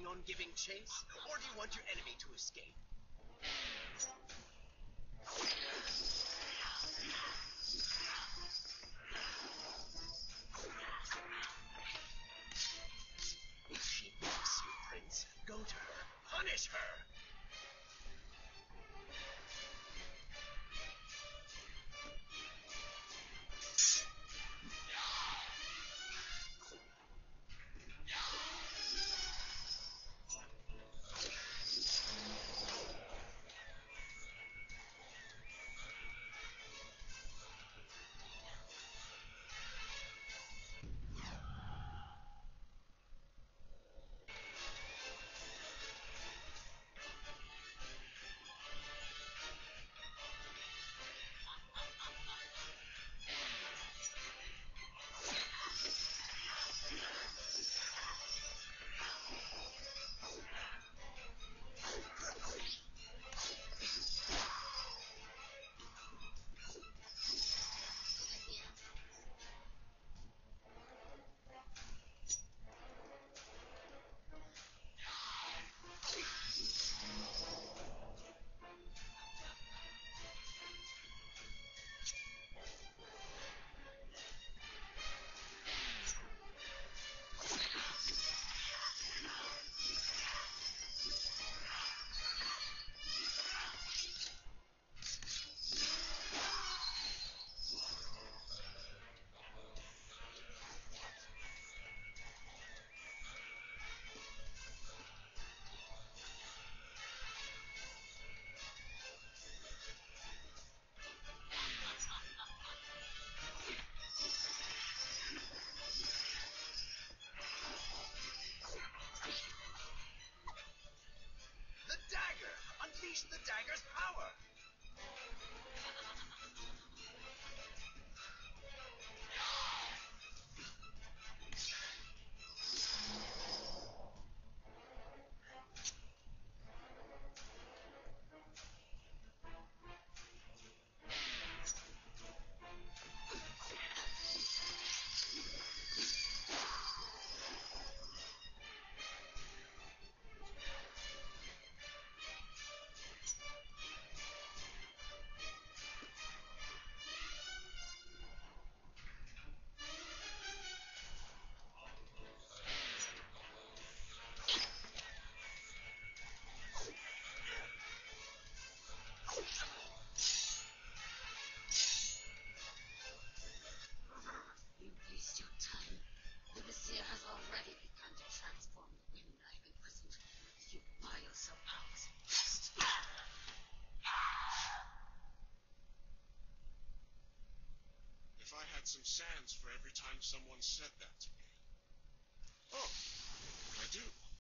planning on giving chase, or do you want your enemy to escape? She loves you, Prince. Go to her. Punish her! The dagger! Unleash the dagger's power! You waste your time. The Vizier has already begun to transform the women I've imprisoned. You buy yourself out. If I had some sands for every time someone said that to me. Oh, I do.